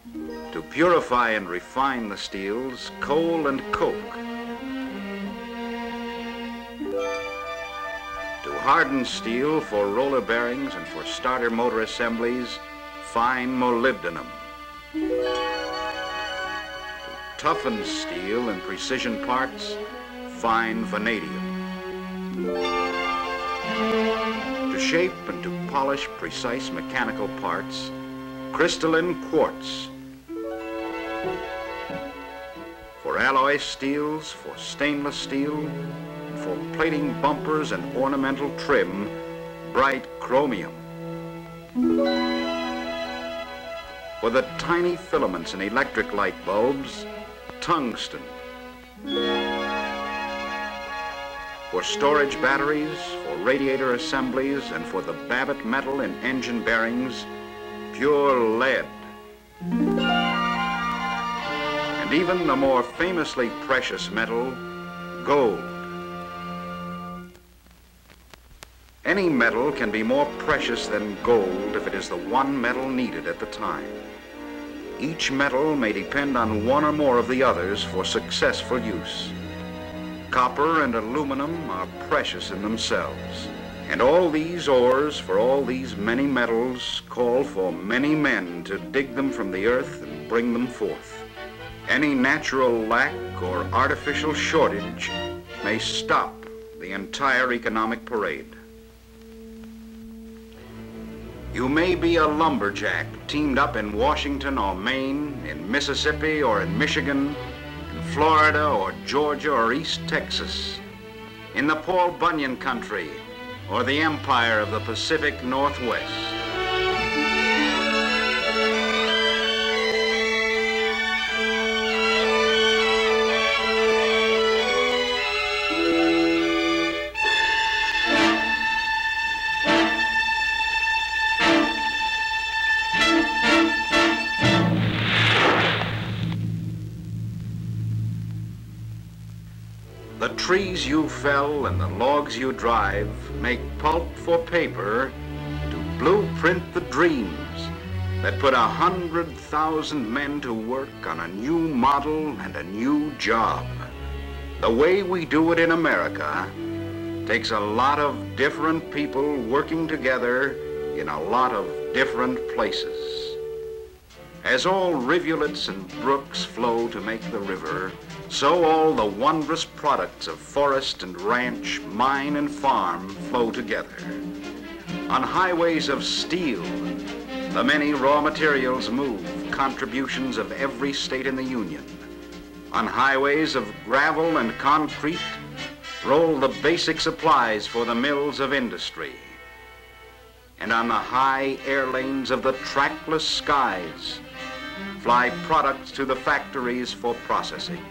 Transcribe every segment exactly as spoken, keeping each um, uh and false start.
To purify and refine the steels, coal and coke. To harden steel for roller bearings and for starter motor assemblies, fine molybdenum. To toughen steel in precision parts, fine vanadium. To shape and to polish precise mechanical parts, crystalline quartz. For alloy steels, for stainless steel, and for plating bumpers and ornamental trim, bright chromium. For the tiny filaments in electric light bulbs, tungsten. For storage batteries, for radiator assemblies, and for the Babbitt metal in engine bearings, pure lead. And even the more famously precious metal, gold. Any metal can be more precious than gold if it is the one metal needed at the time. Each metal may depend on one or more of the others for successful use. Copper and aluminum are precious in themselves. And all these ores for all these many metals call for many men to dig them from the earth and bring them forth. Any natural lack or artificial shortage may stop the entire economic parade. You may be a lumberjack teamed up in Washington or Maine, in Mississippi or in Michigan, in Florida or Georgia or East Texas, in the Paul Bunyan country or the empire of the Pacific Northwest. The trees you fell and the logs you drive make pulp for paper to blueprint the dreams that put a hundred thousand men to work on a new model and a new job. The way we do it in America takes a lot of different people working together in a lot of different places. As all rivulets and brooks flow to make the river, so all the wondrous products of forest and ranch, mine and farm flow together. On highways of steel, the many raw materials move, contributions of every state in the Union. On highways of gravel and concrete, roll the basic supplies for the mills of industry. And on the high air lanes of the trackless skies, fly products to the factories for processing.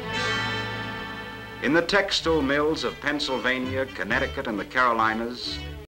In the textile mills of Pennsylvania, Connecticut, and the Carolinas,